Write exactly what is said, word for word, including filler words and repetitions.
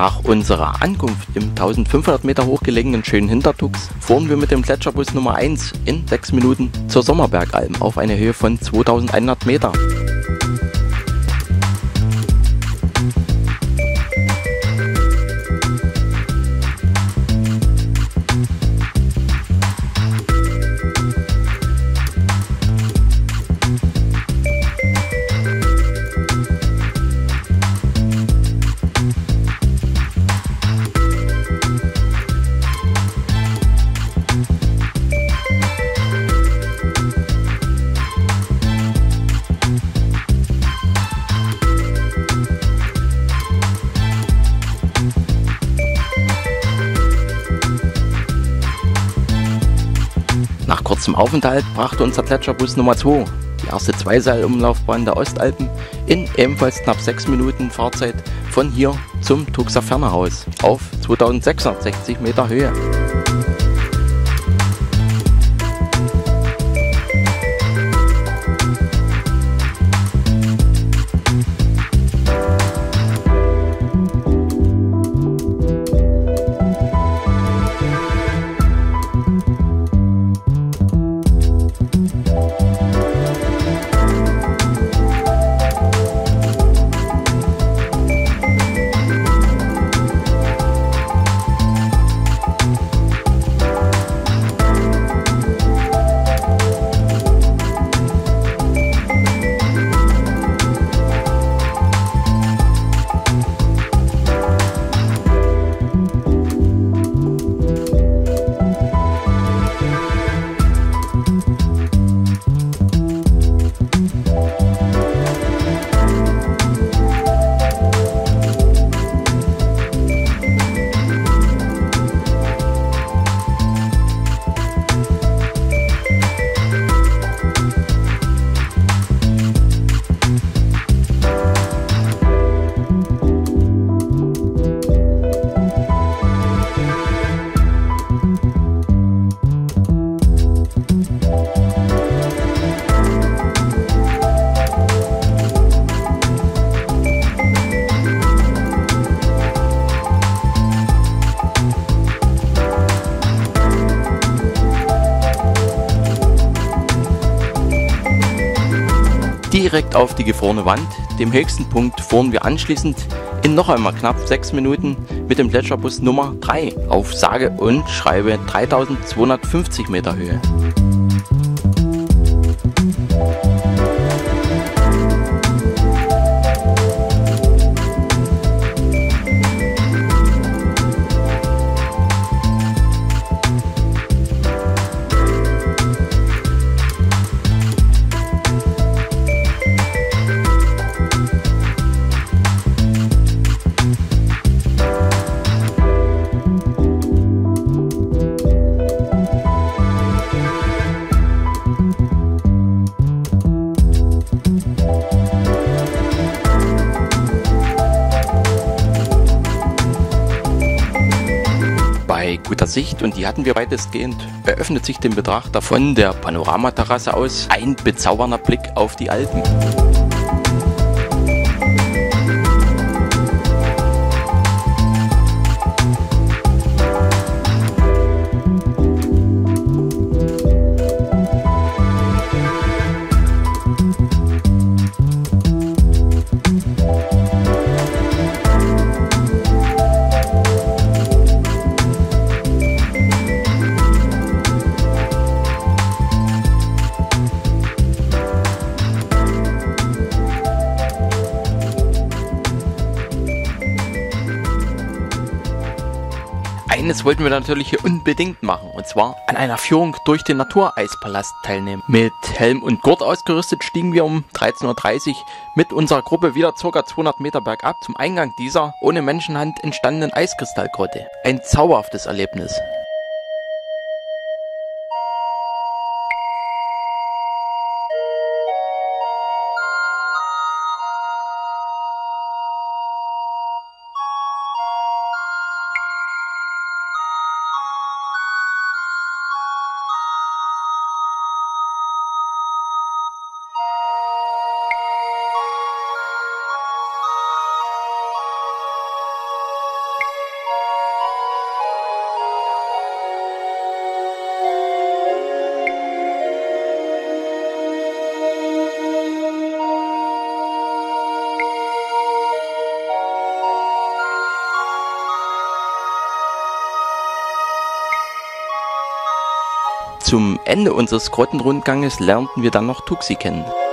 Nach unserer Ankunft im eintausendfünfhundert Meter hochgelegenen schönen Hintertux fuhren wir mit dem Gletscherbus Nummer eins in sechs Minuten zur Sommerbergalm auf eine Höhe von zweitausendeinhundert Meter. Nach kurzem Aufenthalt brachte uns der Gletscherbus Nummer zwei, die erste Zweiseilumlaufbahn der Ostalpen, in ebenfalls knapp sechs Minuten Fahrzeit von hier zum Tuxer Fernerhaus auf zweitausendsechshundertsechzig Meter Höhe. Direkt auf die gefrorene Wand, dem höchsten Punkt, fuhren wir anschließend in noch einmal knapp sechs Minuten mit dem Gletscherbus Nummer drei auf sage und schreibe dreitausendzweihundertfünfzig Meter Höhe. Bei guter Sicht, und die hatten wir weitestgehend, eröffnet sich dem Betrachter von der Panoramaterrasse aus ein bezaubernder Blick auf die Alpen. Eines wollten wir natürlich hier unbedingt machen, und zwar an einer Führung durch den Natureispalast teilnehmen. Mit Helm und Gurt ausgerüstet stiegen wir um dreizehn Uhr dreißig mit unserer Gruppe wieder ca. zweihundert Meter bergab zum Eingang dieser ohne Menschenhand entstandenen Eiskristallgrotte. Ein zauberhaftes Erlebnis. Zum Ende unseres Grottenrundganges lernten wir dann noch Tuxi kennen.